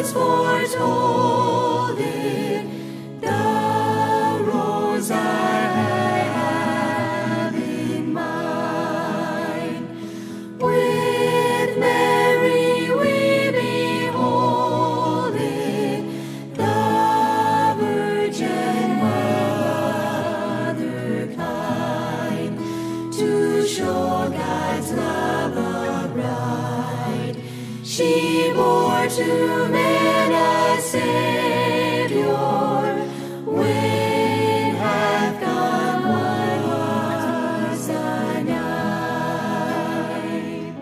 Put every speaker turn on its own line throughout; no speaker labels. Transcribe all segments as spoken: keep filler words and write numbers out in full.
words foretold it, the rose I have in mind. With Mary we behold it, the Virgin Mother kind, to show God's love a bride. She bore to men a Savior, when hath gone what was the night.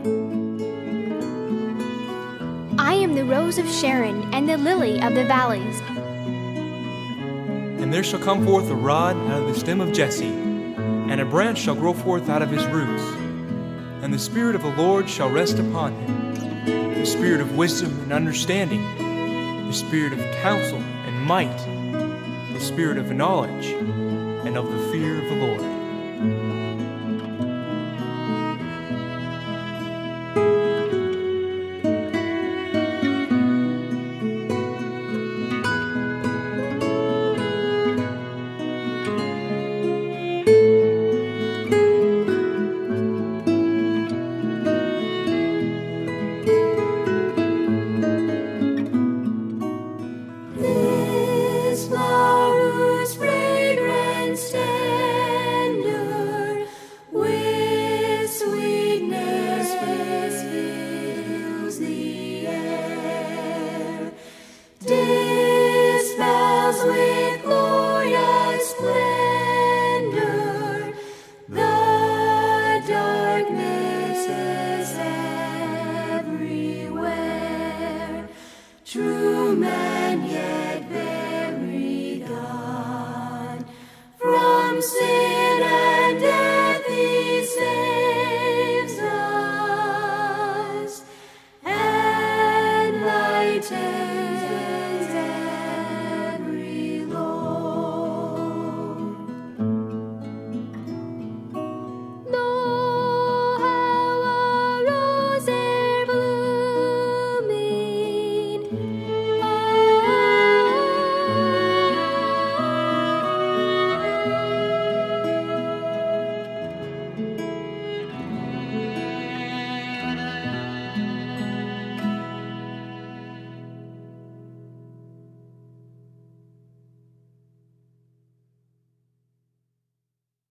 I am the rose of Sharon and the lily of the valleys.
And there shall come forth a rod out of the stem of Jesse, and a branch shall grow forth out of his roots. And the Spirit of the Lord shall rest upon him, the Spirit of wisdom and understanding, the Spirit of counsel and might, the Spirit of knowledge and of the fear of the Lord.